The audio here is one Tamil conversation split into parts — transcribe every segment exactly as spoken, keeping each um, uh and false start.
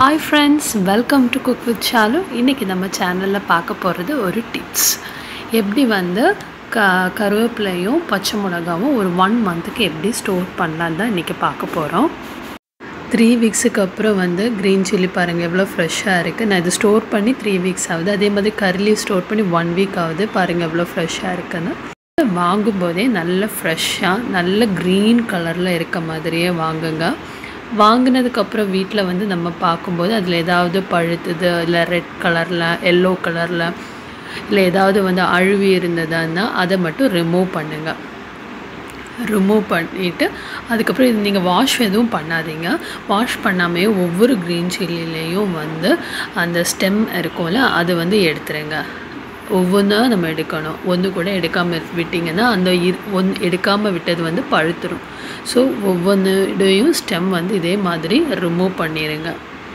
Hi friends, welcome to Cook with Chalu. இன்னைக்கு நம்ம சேனல்ல பார்க்க போறது ஒரு டிப்ஸ். எப்படி வந்து கருவேப்பிலையும் பச்சை மிளகாவும் ஒரு one மந்த்க்கு எப்படி ஸ்டோர் பண்ணலாம் தான் இன்னைக்கு பார்க்க போறோம். three வீக்ஸ்க்கு அப்புறம் வந்து green chilli பாருங்க எவ்வளவு ஃப்ரெஷா இருக்கு. நான் இது ஸ்டோர் பண்ணி three வீக்ஸ் ஆகுது. அதே மாதிரி curry leaf ஸ்டோர் பண்ணி one வீக் ஆகுது. பாருங்க எவ்வளவு ஃப்ரெஷா இருக்குன்னு. வாங்கும்போதே நல்ல ஃப்ரெஷா நல்ல green கலர்ல இருக்க மாதிரியே வாங்குங்க. வாங்குனதுக்கு அப்புறம் வீட்ல வந்து நம்ம பாக்கும்போது அதுல ஏதாவது பழுத்துது இல்ல ரெட் கலர்ல yellow கலர்ல இல்ல ஏதாவது வந்து அழுவி இருந்ததன்னா அத மட்டும் ரிமூவ் பண்ணுங்க. ரிமூவ் பண்ணிட்டு அதுக்கு அப்புறம் இது நீங்க வாஷ் எதுவும் பண்ணாதீங்க. வாஷ் பண்ணாமயே ஒவ்வொரு green chilliலயும் வந்து அந்த ஸ்டெம் இருக்கும்ல அது வந்து எடுத்துருங்க. ஒவ்வொண்ணா நம்ம எடுக்கணும். ஒன்னு கூட எடுக்காம விட்டீங்கன்னா அந்த ஒன்னு எடுக்காம விட்டது வந்து பழுத்துரும். சோ ஒவ்வொன்னுடையும் ஸ்டெம் வந்து இதே மாதிரி ரிமூவ் பண்ணிருங்க.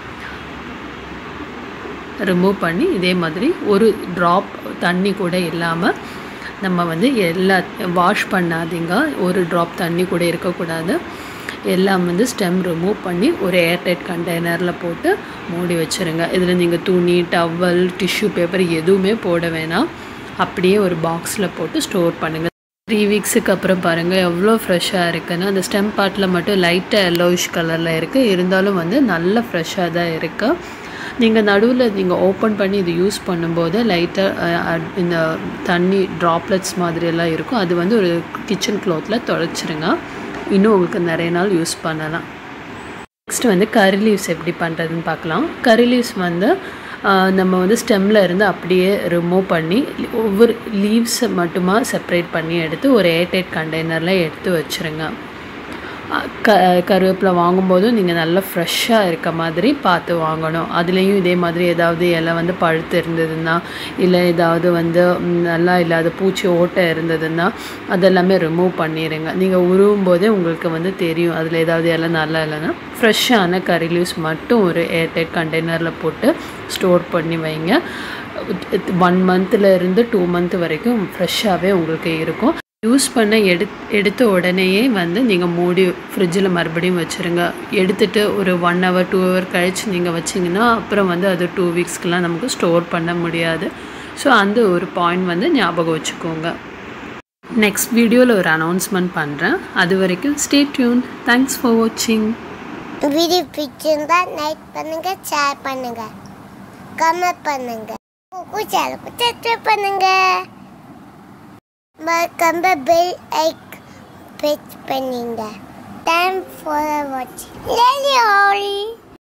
ரிமூவ் பண்ணி இதே மாதிரி ஒரு டிராப் தண்ணி கூட இல்லாம நம்ம வந்து எல்லா வாஷ் பண்ணாதீங்க. ஒரு டிராப் தண்ணி கூட இருக்க கூடாது. எல்லாம் வந்து ஸ்டெம் ரிமூவ் பண்ணி ஒரு ஏர் டைட் கண்டெய்னர்ல போட்டு மூடி வச்சிருங்க. இதுல நீங்க துணி, டவல், டிஷ்யூ பேப்பர் எதுவுமே போட வேணாம். அப்படியே ஒரு பாக்ஸ்ல போட்டு ஸ்டோர் பண்ணுங்க. three வீக்ஸ்க்கு அப்புறம் பாருங்க எவ்வளவு ஃப்ரெஷா இருக்குன்னு. அந்த ஸ்டெம் பார்ட்ல மட்டும் லைட்டா yellowish கலர்ல இருக்கு. இருந்தாலும் வந்து நல்ல ஃப்ரெஷா தான் இருக்கு. நீங்க நடுவுல நீங்க ஓபன் பண்ணி இது யூஸ் பண்ணும்போது லைட்டா இந்த தண்ணி டிராப்லெட்ஸ் மாதிரி எல்லாம் இருக்கும். அது வந்து ஒரு கிச்சன் க்ளாத்ல தொடச்சிருங்க. இன்னும் உங்களுக்கு நிறைய நாள் யூஸ் பண்ணலாம். நெக்ஸ்ட் வந்து curry leaves எப்படி பண்றதுன்னு பார்க்கலாம். curry leaves வந்து நம்ம வந்து ஸ்டெம்ல இருந்து அப்படியே ரிமூவ் பண்ணி ஒவ்வொரு லீவ்ஸ் மட்டுமா செப்பரேட் பண்ணி எடுத்து ஒரு ஏர் டைட் கண்டெய்னர்ல எடுத்து வச்சிருங்க. கருவேப்பிலை வாங்கும்போது நீங்க நல்ல ஃப்ரெஷா இருக்க மாதிரி பார்த்து வாங்கணும். அதுலயும் இதே மாதிரி ஏதாவது இலை வந்து பழுத்து இருந்ததுன்னா இல்ல ஏதாவது வந்து நல்லா இல்லாத பூச்சி ஓட்டை இருந்ததுன்னா அதெல்லாம் ரிமூவ் பண்ணிருங்க. நீங்க உருவும்போதே உங்களுக்கு வந்து தெரியும் அதுல ஏதாவது இலை நல்லா இல்லனா ஃப்ரெஷான curry leaves மட்டும் ஒரு ஏர் டைட் கண்டெய்னர்ல போட்டு ஸ்டோர் பண்ணி வைங்க. one மந்த்ல இருந்து two மந்த் வரைக்கும் ஃப்ரெஷாவே உங்களுக்கு இருக்கும். யூஸ் பண்ண எடுத்த உடனேயே வந்து நீங்க மூடி ஃப்ரிட்ஜ்ல மறுபடியும் வச்சிருங்க. எடுத்துட்டு ஒரு one hour two hour கழிச்சு நீங்க வச்சீங்கன்னா அப்புறம் வந்து அது two வீக்ஸ்க்குலாம் நமக்கு ஸ்டோர் பண்ண முடியாது. சோ அந்த ஒரு பாயிண்ட் வந்து ஞாபகம் வச்சுக்கோங்க. நெக்ஸ்ட் வீடியோல ஒரு அனௌன்ஸ்மென்ட் பண்றேன். அது வரைக்கும் stay tuned. Thanks for watching. Video பிடிச்சிருந்தா லைக் பண்ணுங்க, ஷேர் பண்ணுங்க, கமெண்ட் பண்ணுங்க. குக்கு சேனலுக்கு சப்ஸ்கிரைப் பண்ணுங்க. மறக்காம பெல் ஐகான் பிரஸ் பண்ணுங்க. Thanks for watching. Love you all.